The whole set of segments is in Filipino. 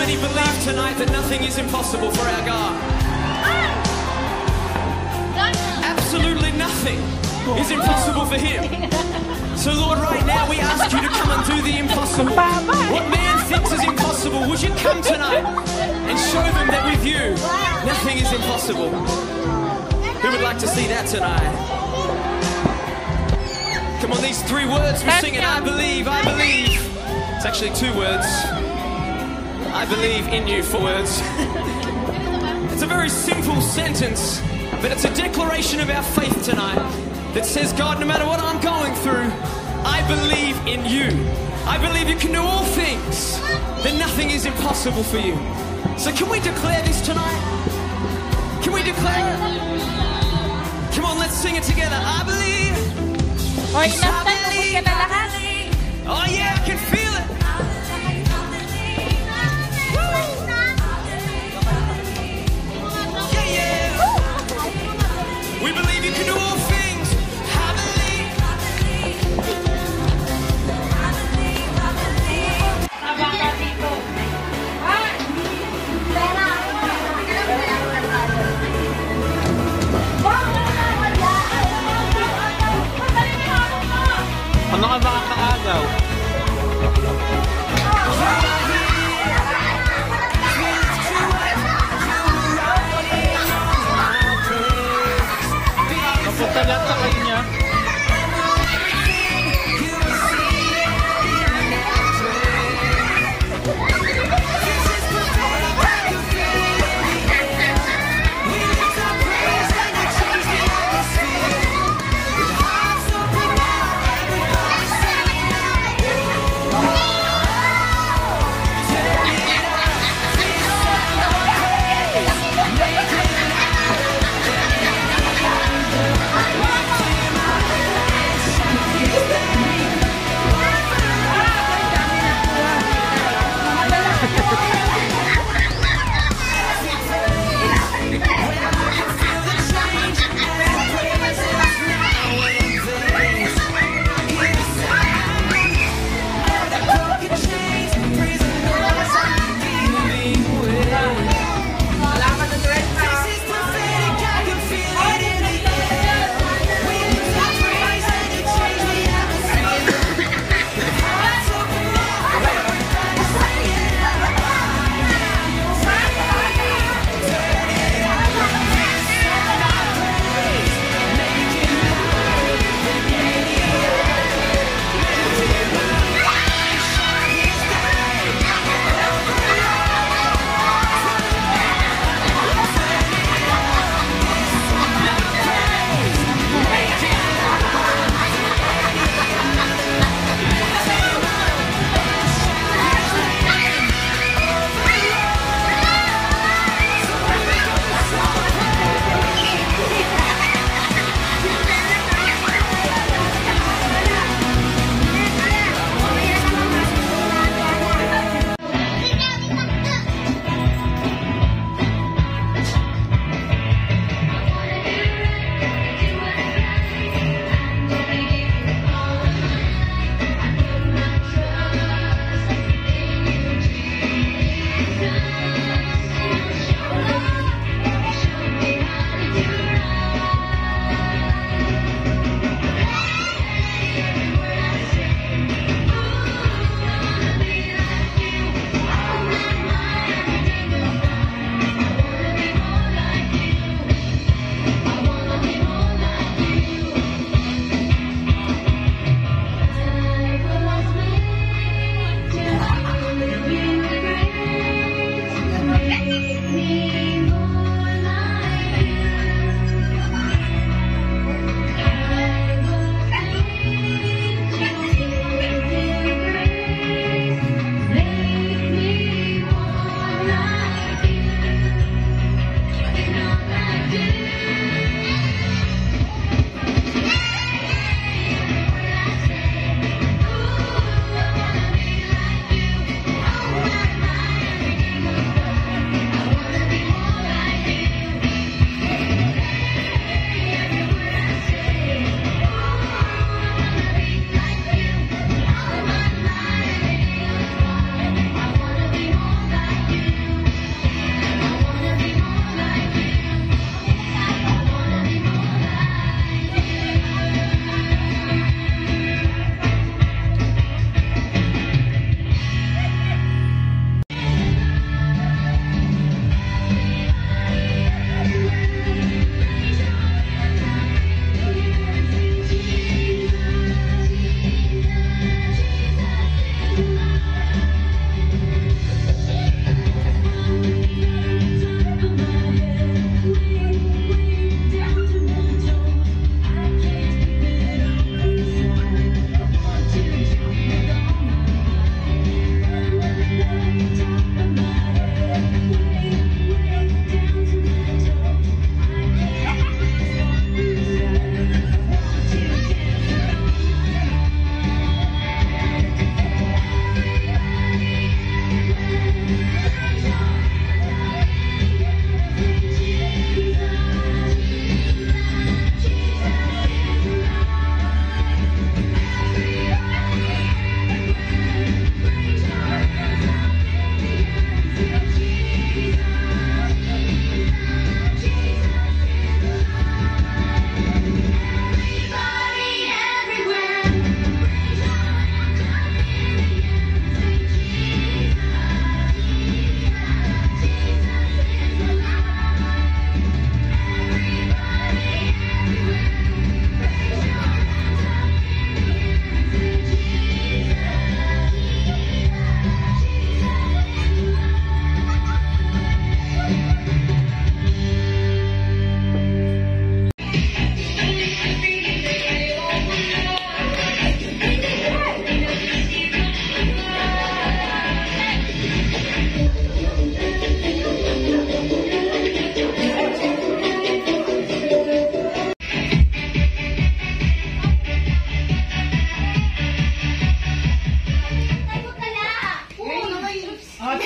many believe tonight that nothing is impossible for our God? Absolutely nothing is impossible for Him. So Lord, right now we ask you to come and do the impossible. What man thinks is impossible, would you come tonight and show them that with you, nothing is impossible? Who would like to see that tonight? Come on, these 3 words we're singing, I believe, I believe. It's actually 2 words. I believe in you, 4 words. It's a very simple sentence, but it's a declaration of our faith tonight that says, God, no matter what I'm going through, I believe in you. I believe you can do all things, that nothing is impossible for you. So can we declare this tonight? Can we declare it? Come on, let's sing it together. I believe. O, enough na, lubos ka na lahat. Oh yeah, I can feel it. Yeah, yeah. We believe you can do all things. I believe. Ano ka makakaagaw?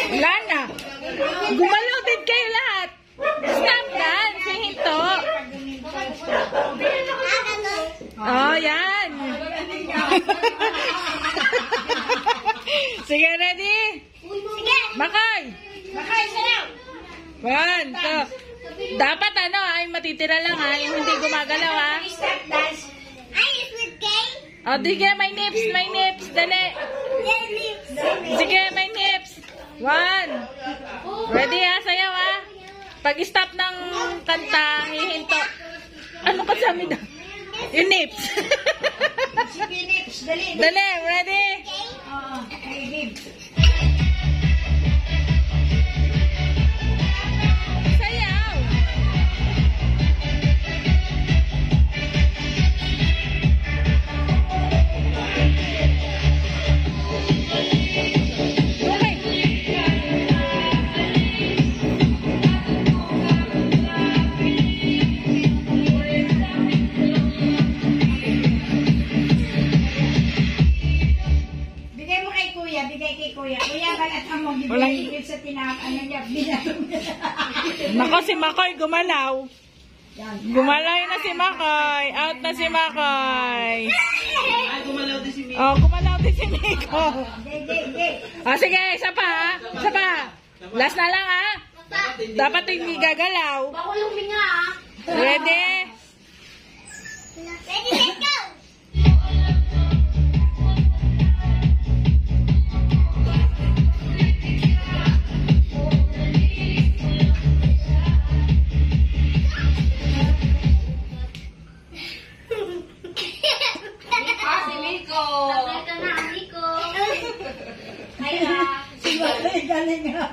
Wala na. Gumalaw din kayo lahat. Stop dance. Hinto. Oh, yan. Sige, ready? Makoy. Makoy, sayaw. 1, 2. Dapat ay matitira lang ha. Yung hindi gumagalaw ha. Stop dance. Ay, is it gay? O, sige, may nips. Dali. Sige, may nips. 1. Ready ha, sayaw ha. Pag-stop ng kanta, hihinto. Ano ka sabi daw? Yung nips. Sige, nips. Dali. Dali, ready? Oo. Ay, babe. Sayaw. Walang sa tinapaan niya. Nako, si Makoy gumalaw. Gumalaw na si Makoy. Out na si Makoy. Ay, gumalaw din si Miko. Oh, gumalaw din si Miko. Oh, sige, isa pa ha. Isa pa. Last na lang ha. Dapat hindi gagalaw. Bako luminga ah. Ready? Ready, let's go! Galing nga.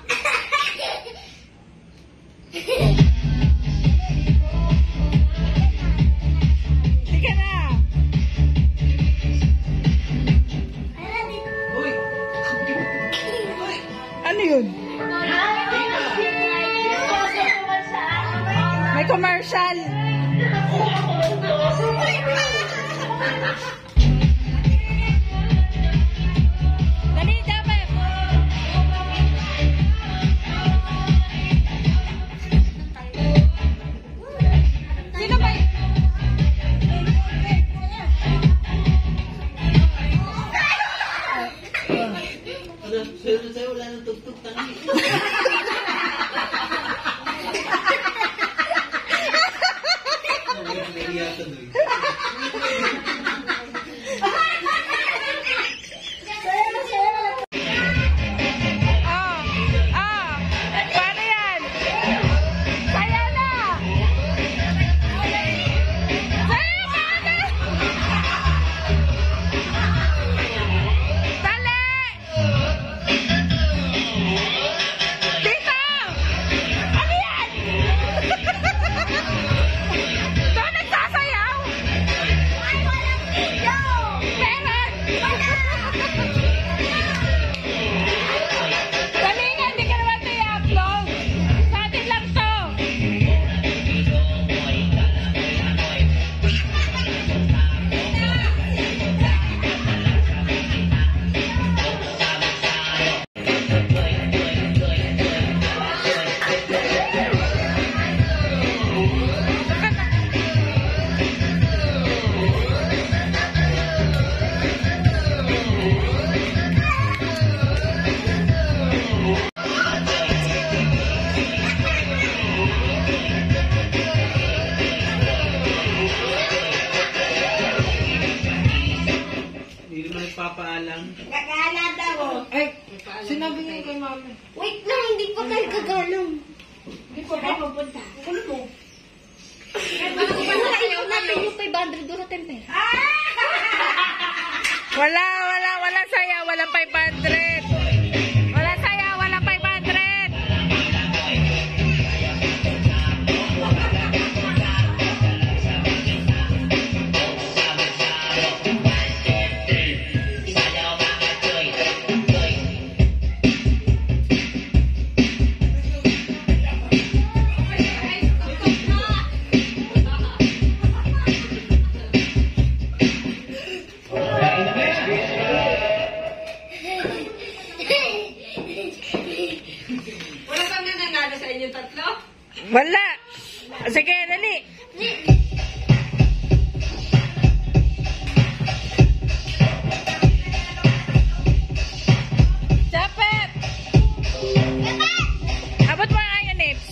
Sige na. Uy! Ano yun? May commercial. Dali, dapat. Sino ba? Sa'yo wala nang tugtog tangi. Paano yan? Kaya na! Sayo ka na! Dali! Dito! Ano yan? Ito nagsasayaw? Ay, walang video! Meron! Dali nga, hindi ka naman ito i-upload. Sa atin lang to. Hindi naman nagpapaalam. Gagala daw. Ay, sinabi niyo kay mami. Wait lang, hindi pa tayo gagalang. Hindi pa tayo pupunta. Ano mo? Ayaw natin yung 500 doon natin pera. Walang saya, walang 500. Walang saya, walang 500. yung tatlo? Wala. Sige, dali. Japet! Abot mo ang kanya, Nips.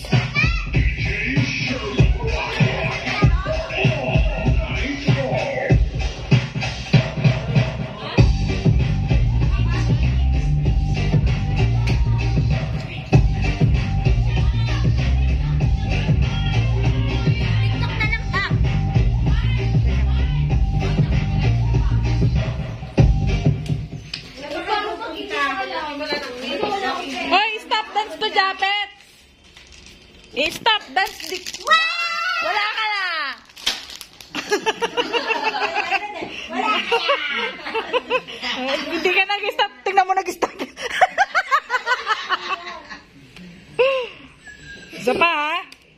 Hoy, stop dance to Japet! I-stop dance di... Wala ka na! Hindi ka nag-stop. Tingnan mo nag-stop. Isa pa, ha?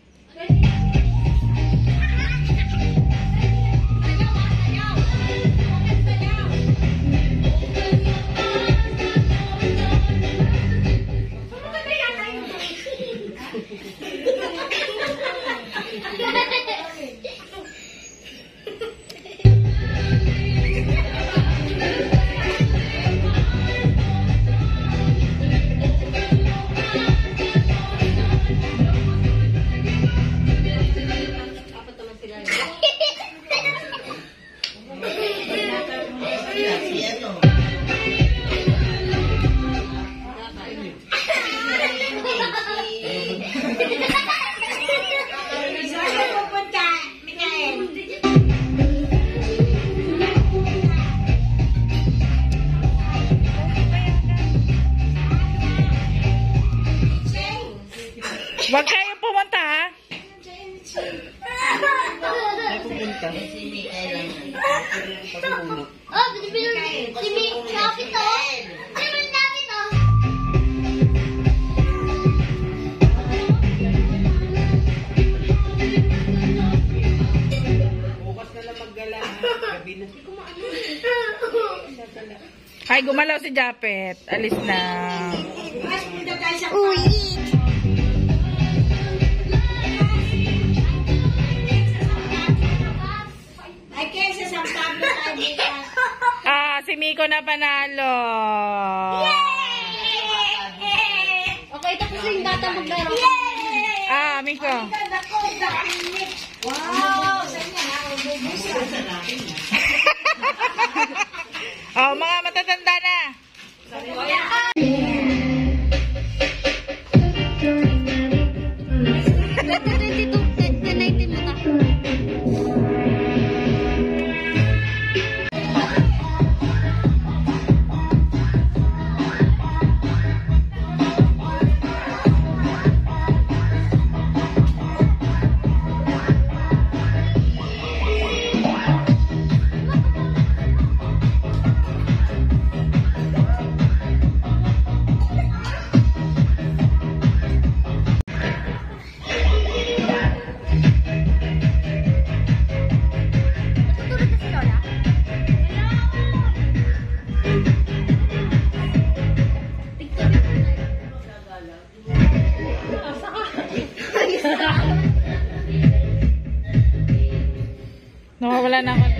Huwag kayong pumunta, ha? Oh, si Lapit to. Si Lapit to. Bukas na lang maggala. Gabi na. Ay, gumalaw si Japet. Alis na. Uy. Ay, kesa sa tablo tayo. Si Miko na panalo. Okay, tapos yung data maglaro. Miko. Wow! Mga matatanda na. Nawawala na ako.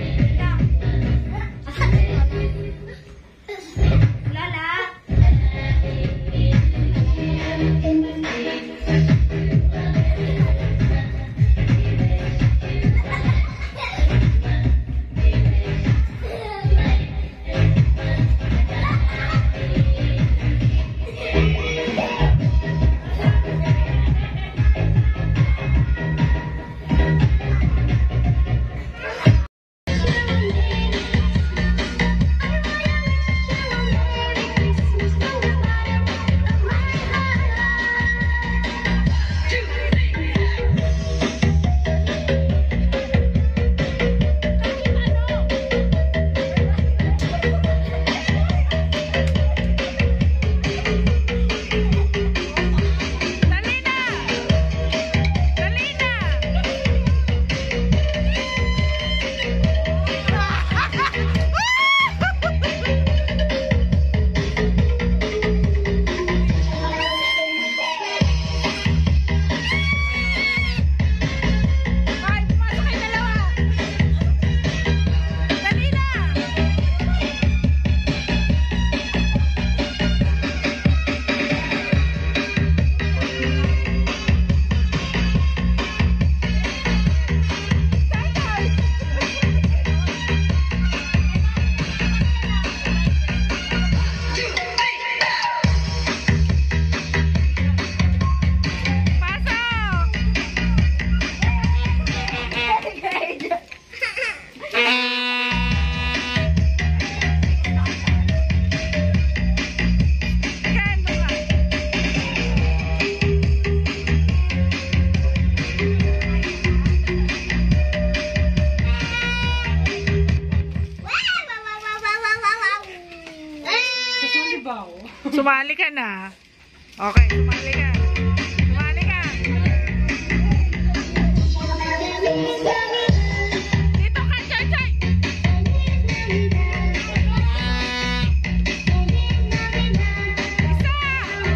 ka na. Okay, sumali ka. Sumali ka. Dito ka, Choy Choy. Isa.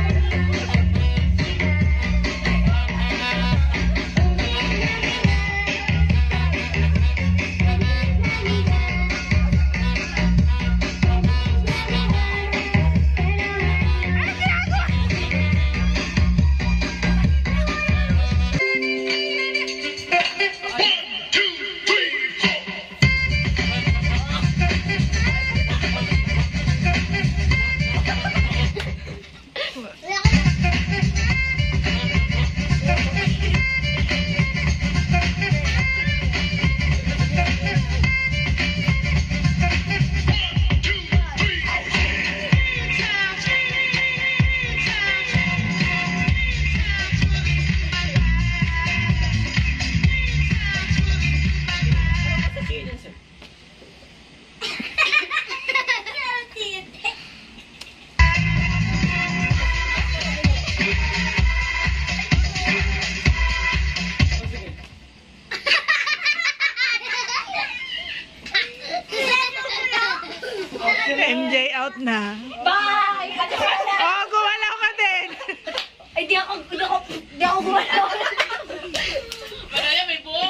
MJ out na. Bye! Oh, gumalaw ka din. Ay, di ako gumalaw. Maraya, may buhok.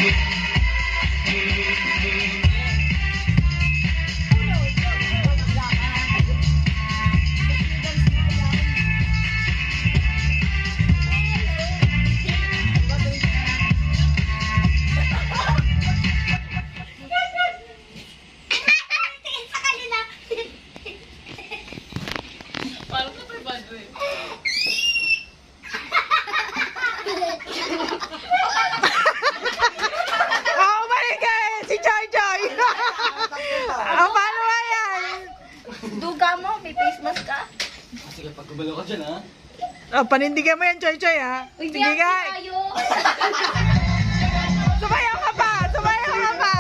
Parang na pa ba ito eh? Oh, balik ka eh. Si Choy Choy. Oh, paano ba yan? Duga mo, may face mask ka. Sige, pagkabalo ka dyan ha. Oh, panindigan mo yan, Choy Choy, ha? Uy, Sige, guys. tayo. Sumayaw ka pa. Sumayaw ka pa.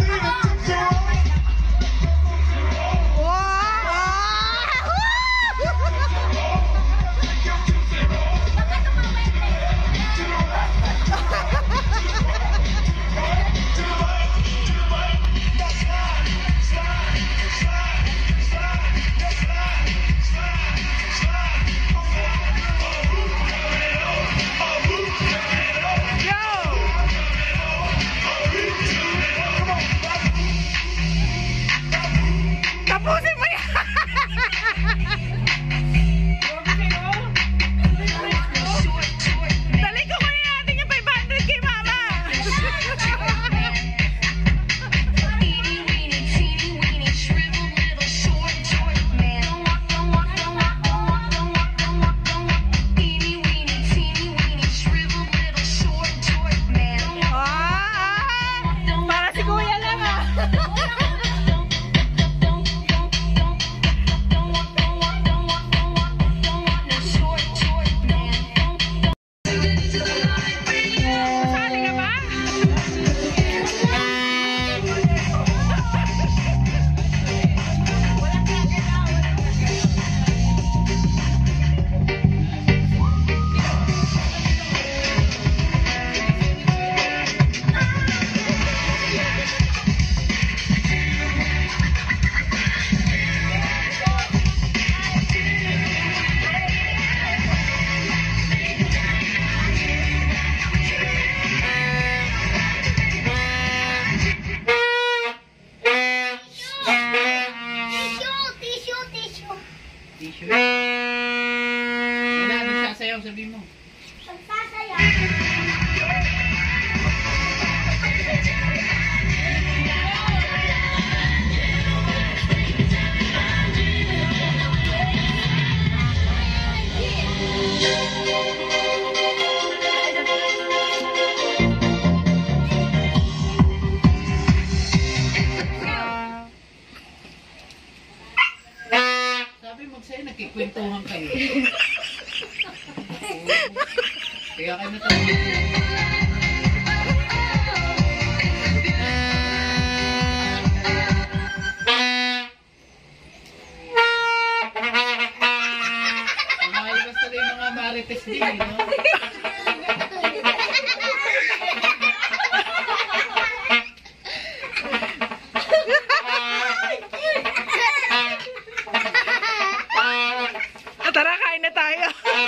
Tapusin mo yan! Dali ko kunin natin yung 500 kay mama! Para si kuya lang ah! Sali ka ba? Tissue. Tissue. Wala, nagsasayaw, sabi mo. Pagsasayaw. Sabi magsaya, nagkikwentuhan kayo. Kaya kayo natawag. Marites din, no? Tara, kain na tayo.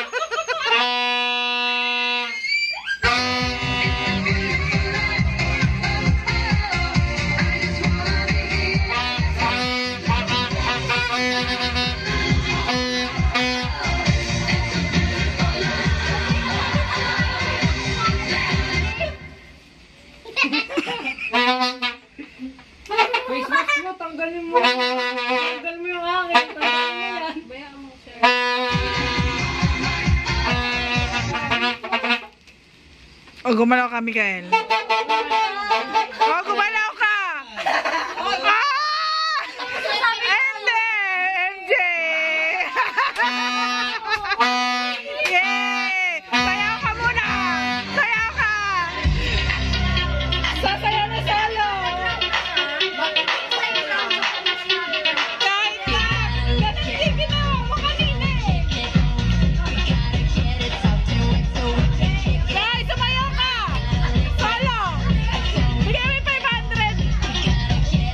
Face mask mo, tanggalin mo. Tanggal mo yung akin. Tanggalin mo yan. Bayaan mo siya. O, gumalaw ka, Mikael. O, gumalaw ka! Ah! MJ! MJ! Yay! Sayaw ka muna! Sayaw ka! Sasayaw na solo! Kahit na! Ganun din ginawa mo kanina eh! Guys, sumayaw ka! Solo! Bigyan mo yung 500!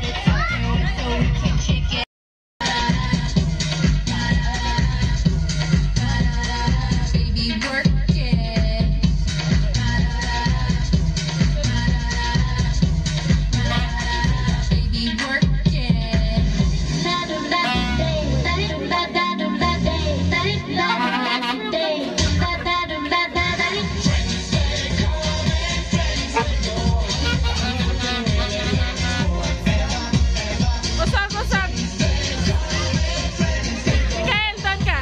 Usag, usag! Mikael, doon ka!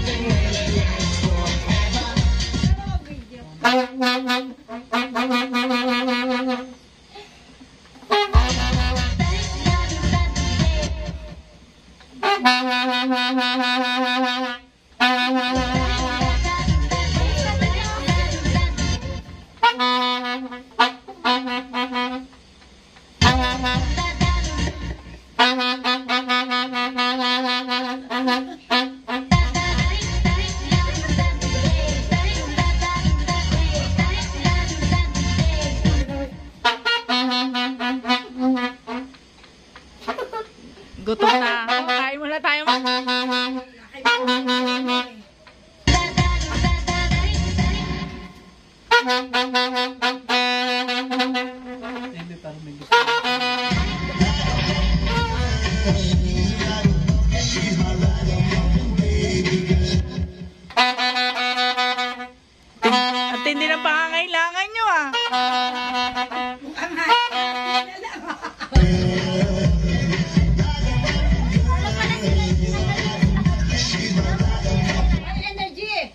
Gutom na ako. Kain muna tayo. Hindi, parang may gusto. At hindi na pangangailangan nyo ah. Energy!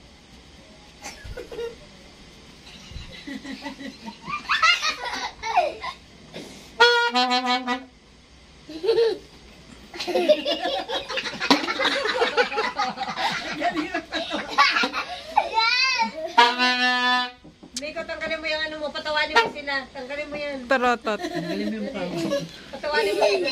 Miko, tanggalin mo yung ano mo. Patawanin mo sila. Tanggalin mo yan. Tarotot. Galing mo yung mukha mo. Patawanin mo sila.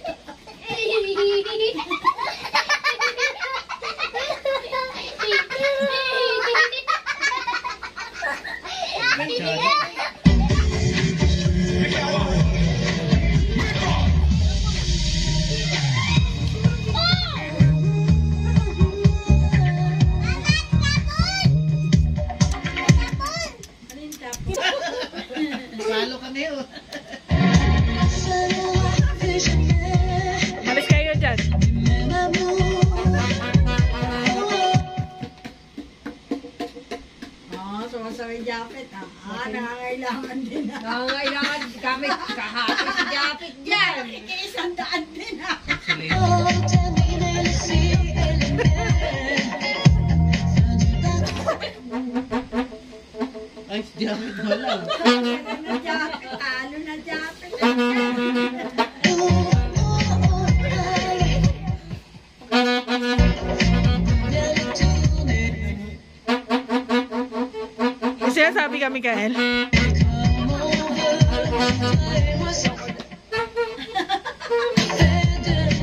Salo ka na yun. Malis kayo dyan. Sumasaway Japet. Nangangailangan din. Nangangailangan kami kahapit si Japet dyan. Isandaan din. Actually, ay, si Jared wala. Ano na Japet? Ano na Japet? Kasi sabi ka, Mikael.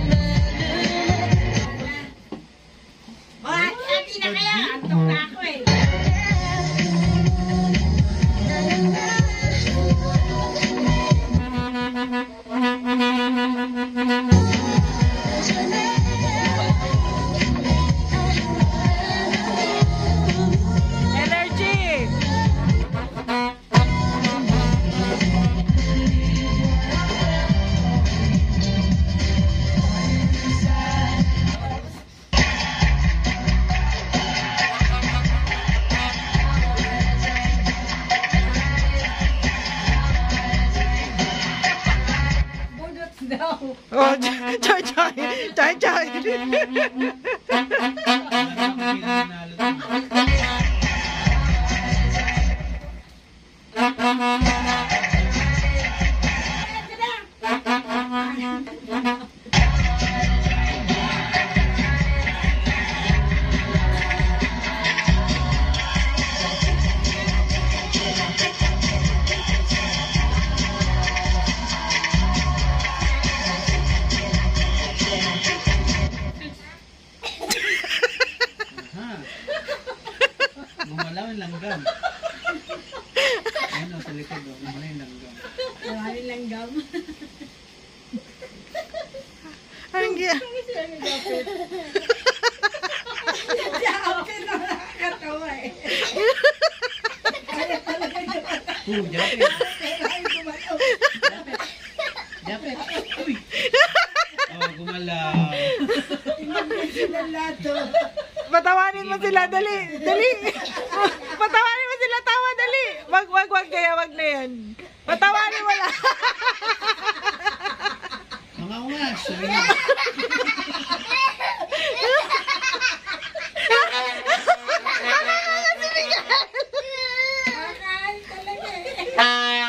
Ati na kaya. Antok na ako eh. Chay, chay. Gumalaw yung langgam. Ayun o, sa likod o. Gumalaw yung langgam. Maraming langgam. Ang giya. Japet na nakakatawa eh. Kaya talaga yung Japet. ay gumalaw. Japet. Uy. Oh, gumalaw. Tingnan mo sila lahat oh. Patawanin mo sila, dali. Dali. Patawanin mo sila, tawa, dali. Wag kaya, wag na yan. Patawanin mo lang. Mga ungas. Akal talaga eh.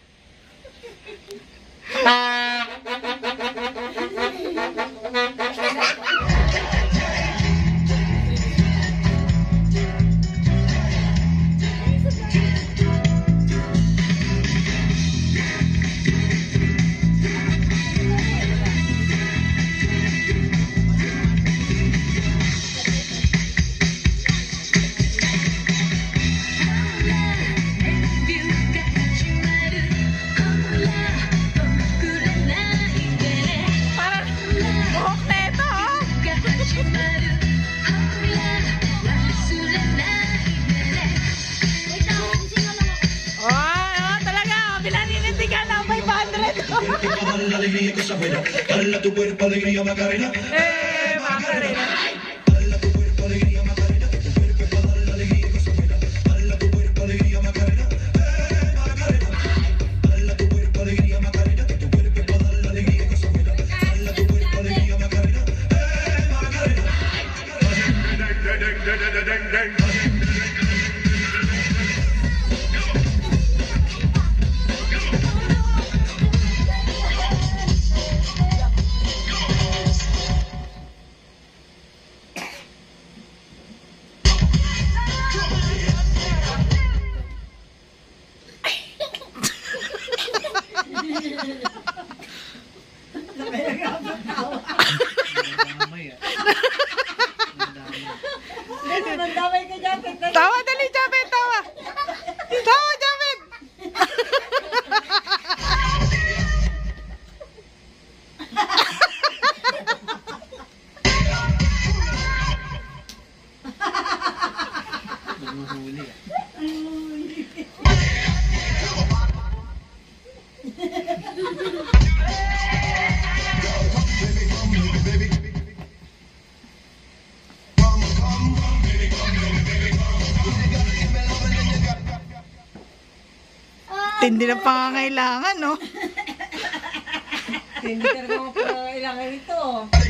Parang buhok na ito, oh. Oh, talaga. Pinaninindigan ng 500. Para la alegría que se abuela, dale a tu cuerpo alegría Macarena, Macarena. dale a tu cuerpo alegría Macarena, tu cuerpo para darle la alegría que se abuela, dale a tu cuerpo alegría Macarena, Macarena, dale a tu cuerpo alegría Macarena, tu cuerpo para darle la alegría que se abuela, dale a tu cuerpo alegría Macarena, Macarena. Mamaya. Nandamay ka Japet. Tawa, dali, Japet, tawa. Tawa, Japet. Huwag mo huli ah. Tindi na pangangailangan, no? Hindi talaga mo pa ilangan ito.